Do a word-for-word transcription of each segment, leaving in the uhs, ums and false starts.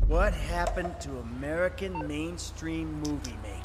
What happened to American mainstream movie making?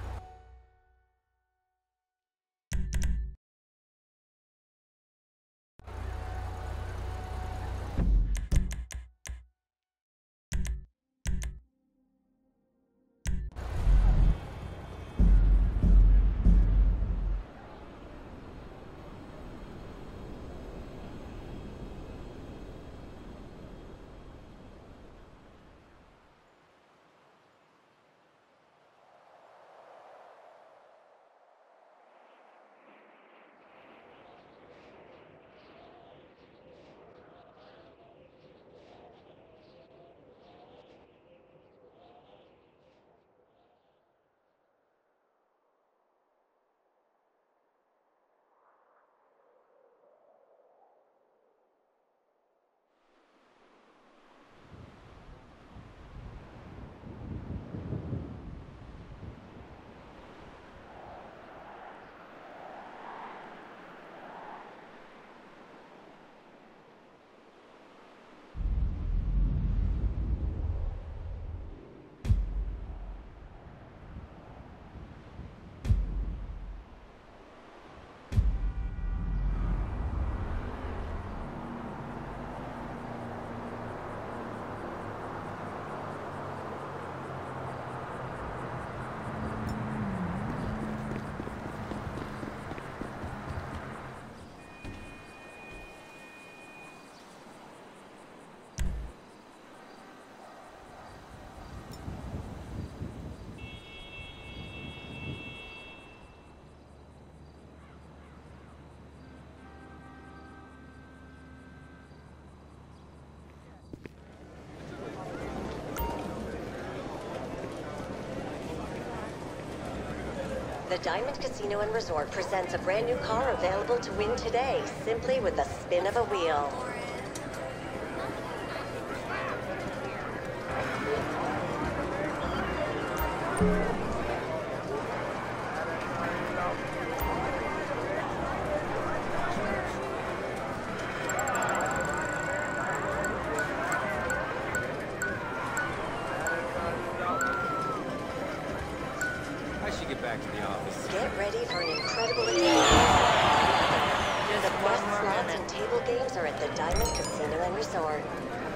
The Diamond Casino and Resort presents a brand new car available to win today, simply with the spin of a wheel. Back to the office. Get ready for an incredible experience. The best slots and table games are at the Diamond Casino and Resort.